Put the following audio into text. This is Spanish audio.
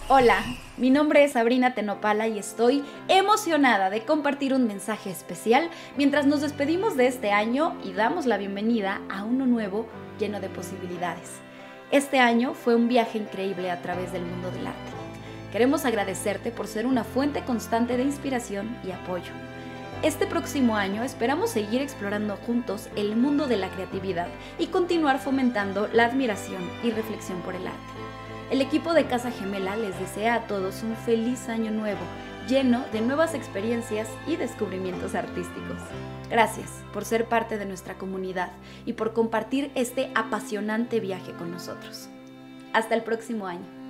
Hola, mi nombre es Sabrina Tenopala y estoy emocionada de compartir un mensaje especial mientras nos despedimos de este año y damos la bienvenida a uno nuevo lleno de posibilidades. Este año fue un viaje increíble a través del mundo del arte. Queremos agradecerte por ser una fuente constante de inspiración y apoyo. Este próximo año esperamos seguir explorando juntos el mundo de la creatividad y continuar fomentando la admiración y reflexión por el arte. El equipo de Casa Gemela les desea a todos un feliz año nuevo, lleno de nuevas experiencias y descubrimientos artísticos. Gracias por ser parte de nuestra comunidad y por compartir este apasionante viaje con nosotros. Hasta el próximo año.